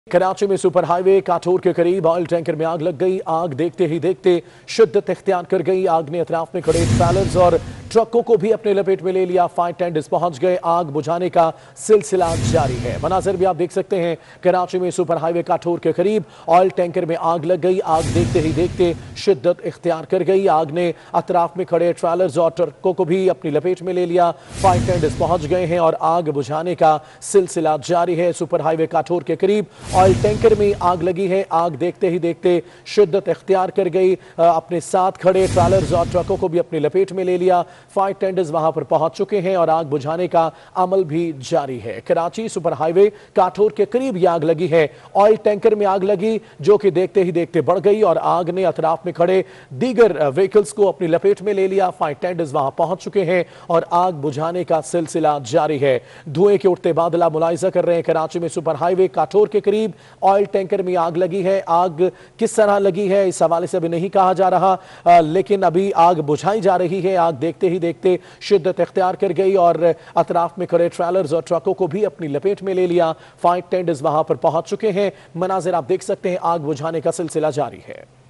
कराची में super highway काठोर के करीब ऑयल टैंकर में आग लग गई। आग देखते ही देखते शिद्दत इख्तियार कर गई। आग ने अतराफ में खड़े ट्रैलर्स और ट्रकों को भी अपने लपेट में ले लिया। फायर टेंडर्स पहुंच गए। आग बुझाने का सिलसिला जारी है। मनाजिर भी आप देख सकते हैं। कराची में सुपर हाईवे काठोर के करीब ऑयल टैंकर में आग लग गई। आग देखते ही देखते शिद्दत इख्तियार कर गई। आग ने अतराफ में खड़े ट्रैलर्स और ट्रकों को भी अपनी लपेट में ले लिया। फायर टेंडर्स पहुंच गए हैं और आग बुझाने का सिलसिला जारी है। सुपर हाईवे काठोर के करीब ऑयल टैंकर में आग लगी है। आग देखते ही देखते शिद्दत इख्तियार कर गई। अपने साथ खड़े ट्रैलर्स और ट्रकों को भी अपनी लपेट में ले लिया। फायर टेंडर्स वहां पर पहुंच चुके हैं और आग बुझाने का अमल भी जारी है। कराची सुपर हाईवे काठोर के करीब यह आग लगी है। ऑयल टैंकर में आग लगी जो कि देखते ही देखते बढ़ गई और आग ने अतराफ में खड़े दीगर व्हीकल्स को अपनी लपेट में ले लिया। फायर टेंडर्स वहां पहुंच चुके हैं और आग बुझाने का सिलसिला जारी है। धुएं के उठते बादल मुलाहिजा कर रहे हैं। कराची में सुपर हाईवे काठोर के करीब ऑयल टैंकर में आग लगी है। आग किस तरह लगी है इस हवाले से अभी नहीं कहा जा रहा, लेकिन अभी आग बुझाई जा रही है। आग देखते ही देखते शिद्दत इख्तियार कर गई और अतराफ में खड़े ट्रैलर्स और ट्रकों को भी अपनी लपेट में ले लिया। फायर टेंडर्स वहां पर पहुंच चुके हैं। मनाजिर आप देख सकते हैं। आग बुझाने का सिलसिला जारी है।